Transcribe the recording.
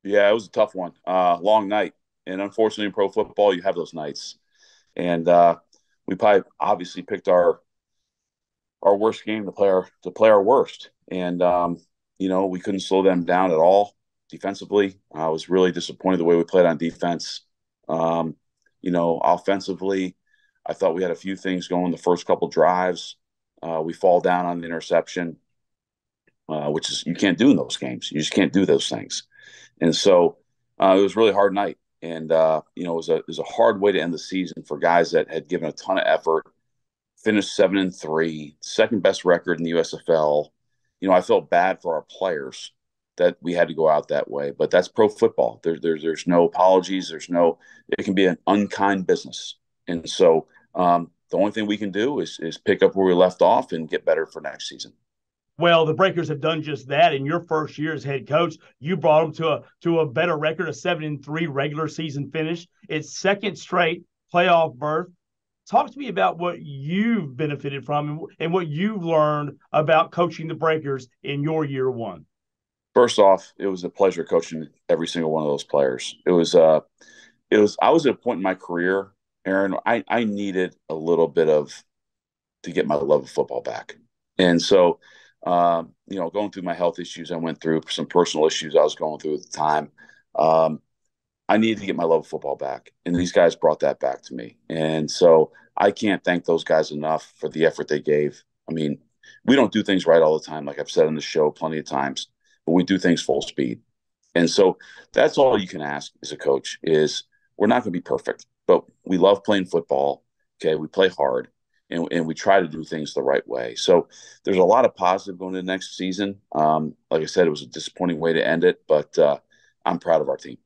Yeah, it was a tough one. Long night. And unfortunately, in pro football, you have those nights. And we probably obviously picked our worst game to play our worst. And we couldn't slow them down at all defensively. I was really disappointed the way we played on defense. Um, Offensively, I thought we had a few things going the first couple drives. We fall down on the interception, which is you can't do in those games. You just can't do those things. And so it was a really hard night. And it was a hard way to end the season for guys that had given a ton of effort, finished 7-3, second best record in the USFL. I felt bad for our players that we had to go out that way, but that's pro football. There's no apologies. It can be an unkind business. And so the only thing we can do is pick up where we left off and get better for next season. Well, the Breakers have done just that. In your first year as head coach, you brought them to a better record, a 7-3 regular season finish. It's second straight playoff berth. Talk to me about what you've benefited from and what you've learned about coaching the Breakers in your year one. First off, it was a pleasure coaching every single one of those players. I was at a point in my career, Aaron, I needed a little bit of to get my love of football back. And so, going through my health issues, I went through some personal issues I was going through at the time. Um, I needed to get my love of football back, and these guys brought that back to me. And so I can't thank those guys enough for the effort they gave. I mean, we don't do things right all the time, like I've said on the show plenty of times, but we do things full speed. And so that's all you can ask as a coach is we're not going to be perfect, but we love playing football. Okay, we play hard and we try to do things the right way. So there's a lot of positive going into next season. Like I said, it was a disappointing way to end it, but I'm proud of our team.